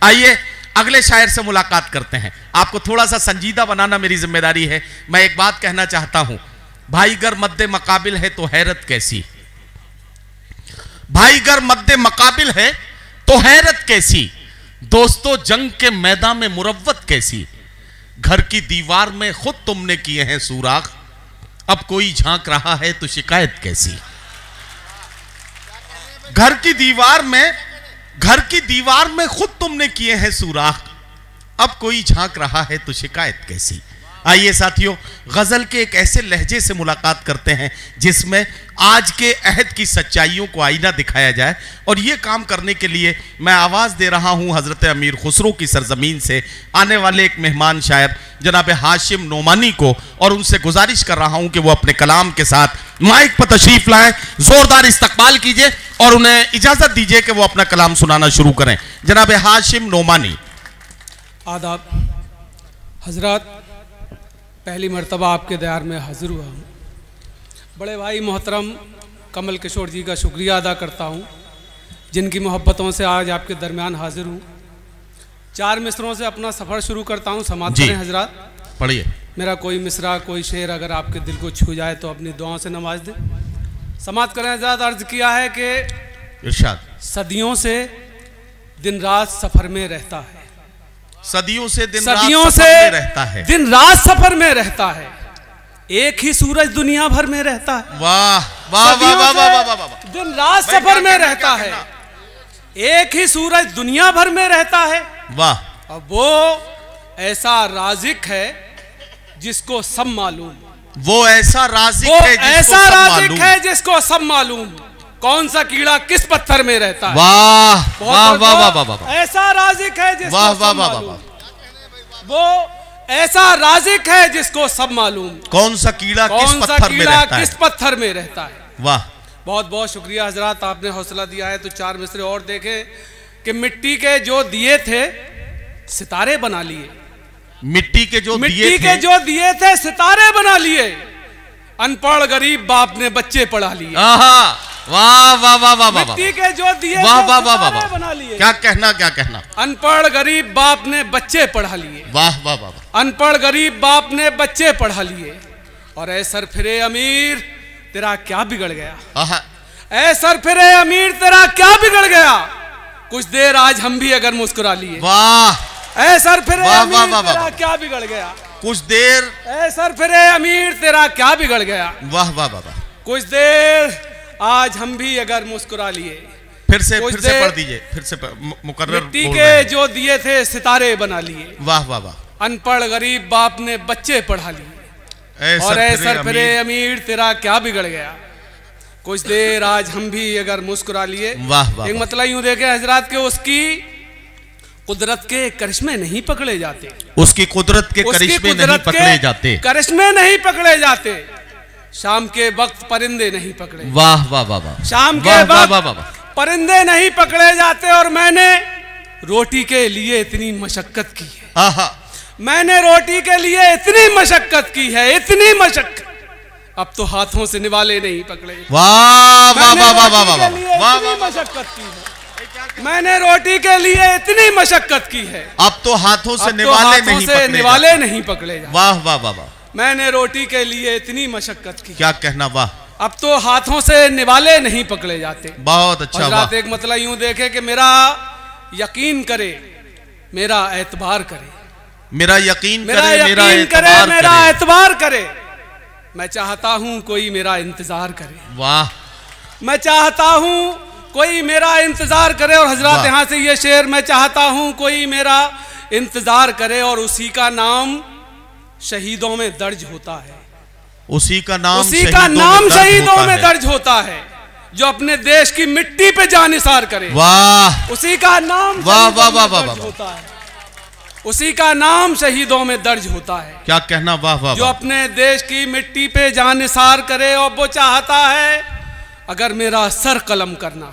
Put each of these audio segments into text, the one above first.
आइए अगले शायर से मुलाकात करते हैं। आपको थोड़ा सा संजीदा बनाना मेरी जिम्मेदारी है। मैं एक बात कहना चाहता हूं, भाई गर मद्दे मकाबिल है तो हैरत कैसी, भाई गर मद्दे मकाबिल है तो हैरत कैसी, दोस्तों जंग के मैदान में मुरव्वत कैसी, घर की दीवार में खुद तुमने किए हैं सुराख, अब कोई झांक रहा है तो शिकायत कैसी। घर की दीवार में खुद तुमने किए हैं सुराख, अब कोई झांक रहा है तो शिकायत कैसी। आइए साथियों, गजल के एक ऐसे लहजे से मुलाकात करते हैं जिसमें आज के अहद की सच्चाइयों को आईना दिखाया जाए। और यह काम करने के लिए मैं आवाज दे रहा हूं हजरत अमीर खुसरो की सरजमीन से आने वाले एक मेहमान शायर जनाब हाशिम नोमानी को, और उनसे गुजारिश कर रहा हूं कि वो अपने कलाम के साथ माइक पर तशरीफ लाएं। जोरदार इस्तकबाल कीजिए और उन्हें इजाजत दीजिए कि वो अपना कलाम सुनाना शुरू करें। जनाब हाशिम नोमानी। आदाब हजरत, पहली मर्तबा आपके दयार में हाजिर हुआ हूँ। बड़े भाई मोहतरम कमल किशोर जी का शुक्रिया अदा करता हूँ जिनकी मोहब्बतों से आज आपके दरमियान हाजिर हूँ। 4 मिसरों से अपना सफ़र शुरू करता हूँ। समात करें हजरत, पढ़िए। मेरा कोई मिसरा कोई शेर अगर आपके दिल को छू जाए तो अपनी दुआओं से नवाज दें। समात करें हजरत। अर्ज किया है कि इरशाद, सदियों से दिन रात सफ़र में रहता है, सदियों से दिन रात सफर में रहता है, एक ही सूरज दुनिया भर में रहता है। वाह वाह वाह वाह वाह वाह वाह। दिन रात सफर में रहता है, एक ही सूरज दुनिया भर में रहता है। वाह। अब वो ऐसा राज़िक है जिसको सब मालूम, वो ऐसा राज़िक है जिसको सब मालूम, कौन सा कीड़ा किस पत्थर में रहता है। वाह वाह वाह वाह वाह। ऐसा राज़िक है जिसको वाह वाह वाह वाह। वो ऐसा राज़िक है जिसको सब मालूम, कौन सा कीड़ा किस पत्थर में रहता है। वाह, बहुत बहुत शुक्रिया हजरत, आपने हौसला दिया है। तो 4 मिसरे और देखें कि मिट्टी के जो दिए थे सितारे बना लिए, मिट्टी के जो दिए थे सितारे बना लिए, अनपढ़ गरीब बाप ने बच्चे पढ़ा लिए। वाह वाह वाह वाह। मिट्टी के जो दिए वाह वाह वाह वाह बना लिए। क्या कहना। अनपढ़ गरीब बाप ने बच्चे पढ़ा लिए। वाह वाह वाह। अनपढ़ गरीब बाप ने बच्चे पढ़ा लिए। और ऐ सर फिरे अमीर तेरा क्या बिगड़ गया, ऐ सर फिरे अमीर तेरा क्या बिगड़ गया, कुछ देर आज हम भी अगर मुस्कुरा लिए। वाह। ऐ सर फिरे अमीर तेरा क्या बिगड़ गया, कुछ देर। ऐ सर फिरे अमीर तेरा क्या बिगड़ गया। वाह वाह वाह। कुछ देर आज हम भी अगर मुस्कुरा लिए। फिर से पढ़ दीजिए, फिर से मुकर्रर। मिट्टी के जो दिए थे सितारे बना लिए। वाह वाह वाह। अनपढ़ गरीब बाप ने बच्चे पढ़ा लिए। और ऐ सर फिरे अमीर तेरा क्या बिगड़ गया, कुछ देर आज हम भी अगर मुस्कुरा लिए। वाह वाह। एक मतलब यूं देखे हजरात के उसकी कुदरत के करिश्मे नहीं पकड़े जाते, उसकी कुदरत के करिश्मे नहीं पकड़े जाते, करिश्मे नहीं पकड़े जाते। शाम के वक्त परिंदे नहीं पकड़े। वाह वाह वाह। शाम के वक्त परिंदे नहीं पकड़े जाते। और मैंने रोटी के लिए इतनी मशक्कत की है, मैंने रोटी के लिए इतनी मशक्कत की है, इतनी मशक्कत, अब तो हाथों से निवाले नहीं पकड़े। वाह वाह वाह वाह वाह। मशक्कत की है, मैंने रोटी के लिए इतनी मशक्कत की है, अब तो हाथों से निवाले नहीं पकड़े। वाह वाह वाह। मैंने रोटी के लिए इतनी मशक्कत की। क्या कहना। वाह। अब तो हाथों से निवाले नहीं पकड़े जाते। बहुत अच्छा। बात एक मतलब यूं देखे कि मेरा यकीन करे, मेरा एतबार करे, मेरा यकीन करे, मेरा एतबार करे। मैं चाहता हूं कोई मेरा इंतजार करे। वाह। मैं चाहता हूं कोई मेरा इंतजार करे। और हजरत यहां से ये शेर, मैं चाहता हूं कोई मेरा इंतजार करे, और उसी का नाम शहीदों में दर्ज होता है, उसी का नाम शहीदों में दर्ज होता है, जो अपने देश की मिट्टी पे जानिसार करे। वाह। उसी का नाम वाह वाह वाह वाह होता है, उसी का नाम शहीदों में दर्ज होता है। क्या कहना। वाह वाह। जो अपने देश की मिट्टी पे जानिसार करे, और वो चाहता है अगर मेरा सर कलम करना,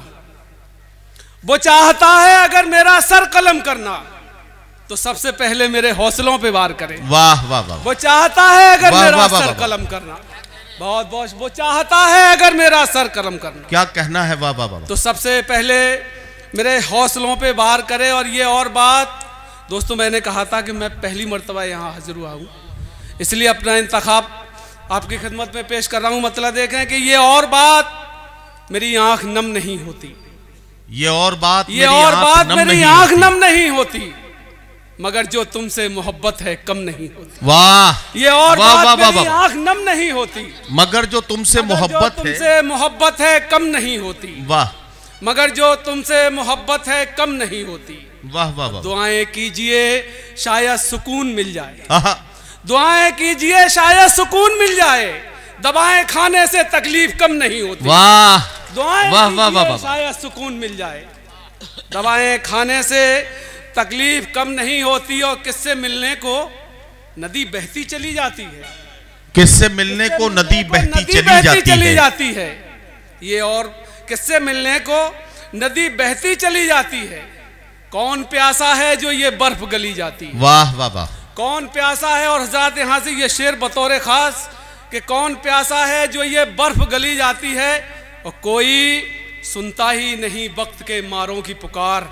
वो चाहता है अगर मेरा सर कलम करना, तो सबसे पहले मेरे हौसलों पे वार करे। वाह वाह वाह। वो चाहता है अगर मेरा सर कलम करना, बहुत बहुत वो चाहता है अगर मेरा सर कलम करना। क्या कहना है। वाह वाह वाह। तो सबसे पहले मेरे हौसलों पे वार करे। और ये और बात दोस्तों, मैंने कहा था कि मैं पहली मर्तबा यहाँ हाजिर हुआ हूँ, इसलिए अपना इंतखाब आपकी खिदमत में पेश कर रहा हूँ। मतलब देखें कि ये और बात मेरी आंख नम नहीं होती, ये और बात मेरी आंख नम नहीं होती, मगर जो तुमसे मोहब्बत है कम नहीं होती। वाह, ये और बात मेरी आंख नम नहीं होती, मगर जो तुमसे मोहब्बत है कम नहीं होती। वाह, मगर जो तुमसे मोहब्बत है कम नहीं होती। वाह वाह वाह। दुआएं कीजिए शायद सुकून मिल जाए, दुआएं कीजिए शायद सुकून मिल जाए, दवाएं खाने से तकलीफ कम नहीं होती। वाह, दुआएं कीजिए शायद सुकून मिल जाए, दवाएं खाने से तकलीफ कम नहीं होती। और किससे मिलने को नदी बहती चली जाती है, किससे मिलने को नदी बहती चली जाती है। ये और किससे मिलने को नदी बहती चली जाती है। कौन प्यासा है जो ये बर्फ गली जाती है। वाह वाह वाह। कौन प्यासा है, और हजरत यहाँ से ये शेर बतौर खास कि कौन प्यासा है जो ये बर्फ गली जाती है, और कोई सुनता ही नहीं वक्त के मारों की पुकार।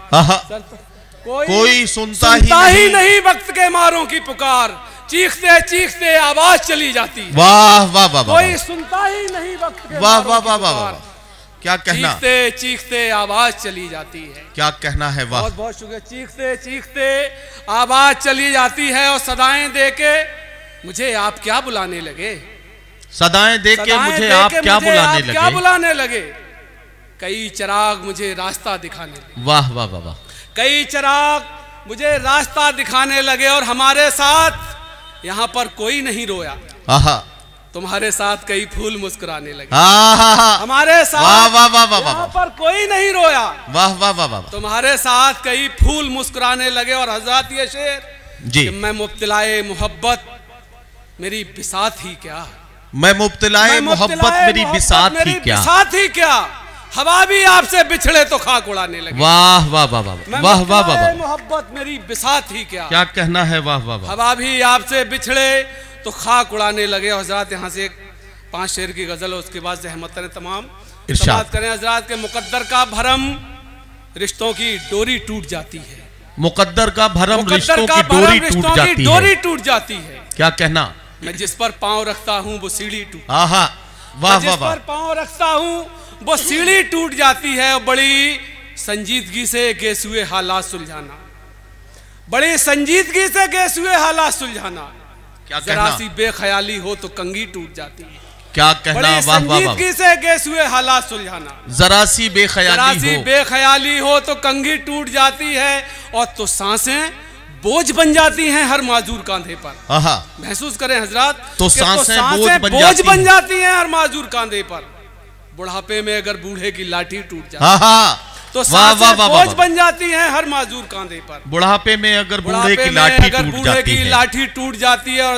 कोई सुनता ही नहीं वक्त के मारों की पुकार, चीखते चीखते आवाज चली जाती है। वाह वाह वाह। कोई सुनता ही नहीं वक्त के वाह वाह वाह वाह। क्या कहना, चीखते चीखते आवाज चली जाती है। क्या कहना है। वाह, बहुत बहुत शुक्रिया। चीखते चीखते आवाज चली जाती है, और सदाएं देके मुझे आप क्या बुलाने लगे, सदाएं देके मुझे आप क्या बुलाने लगे। कई चिराग मुझे रास्ता दिखाने लगे। वाह वाह वाह। कई चिराग मुझे रास्ता दिखाने लगे, और हमारे साथ यहाँ पर कोई नहीं रोया, तुम्हारे साथ कई फूल मुस्कुराने लगे। हमारे साथ यहाँ पर कोई नहीं रोया। वाह वाह वाह वाह। तुम्हारे साथ कई फूल मुस्कुराने लगे। और हजरत ये शेर जी, मैं मुब्तलाए मोहब्बत मेरी बिसात ही क्या, मैं मुब्तलाए मोहब्बत मेरी बिसात ही क्या, हवा भी आपसे बिछड़े तो खाक उड़ाने लगे। वाह वाह वाह वाह वाह वाह वाह। मोहब्बत मेरी बिसात ही क्या कहना है। वाह वाह वाह। हवा भी आपसे बिछड़े तो खाक उड़ाने लगे। हजरत यहाँ से 5 शेर की गजल है, उसके बाद रहमतन तमाम इरशाद करें। हजरत के मुकद्दर का भरम रिश्तों की डोरी टूट जाती है, मुकद्दर का भरम रिश्तों की डोरी टूट जाती है। क्या कहना, मैं जिस पर पाँव रखता हूँ वो सीढ़ी टूट, वाह वाह वाह। पर पाँव रखता हूँ वो सीढ़ी टूट जाती है। और बड़ी संजीदगी से गेसुए हालात सुलझाना, बड़ी संजीदगी से गेसुए हालात सुलझाना। जरा सी बेख्याली हो तो कंगी टूट जाती है। क्या कहना, वाह वाह वाह। संजीदगी से गेसुए हालात सुलझाना, जरा सी बेख्याली हो तो कंगी टूट जाती है। और तो सांसें बोझ बन जाती हैं हर माजूर कांधे पर। महसूस करें हजरत, तो सांसें बोझ बन जाती हैं हर माजूर कांधे पर। बुढ़ापे में अगर बूढ़े की लाठी टूट जाती तो सांसें बोझ बन जाती हैं हर माजूर कांधे पर। बुढ़ापे में अगर बूढ़े की लाठी टूट जाती है। और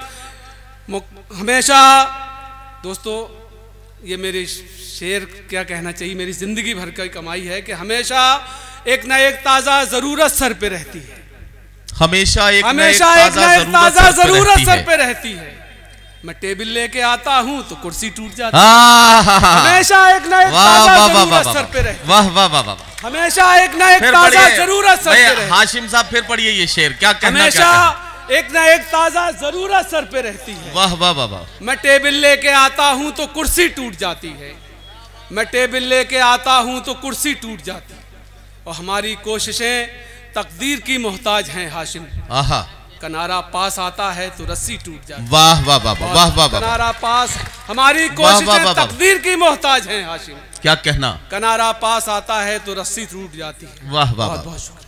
हजरत हमेशा दोस्तों, ये मेरे शेर क्या कहना चाहिए, मेरी जिंदगी भर की कमाई है कि हमेशा एक ना एक ताजा जरूरत सर पे रहती है। हमेशा एक ना एक ताजा जरूरत सर पे रहती है। मैं टेबल लेके आता हूँ तो कुर्सी टूट जाती है। हमेशा एक ना एक ताजा जरूरत सर पे रहती है। वाह वाह वाह वाह। हमेशा एक ना एक ताजा जरूरत सर पे रहती है। हाशिम साहब फिर पढ़िए ये शेर। क्या कहना, हमेशा एक ना एक ताजा जरूरत सर पे रहती है। वाह वाह वाह वाह। मैं टेबल लेके आता हूँ तो कुर्सी टूट जाती है, मैं टेबल लेके आता हूँ तो कुर्सी टूट जाती है। और हमारी कोशिशें तकदीर की मोहताज हैं हाशिम। किनारा पास आता है तो रस्सी टूट जाती है। वाह वाह वाह वाह वाह। किनारा पास, हमारी कोशिशें तकदीर की मोहताज हैं हाशिम। क्या कहना, किनारा पास आता है तो रस्सी टूट जाती है। वाह वाह। बहुत बहुत शुक्रिया।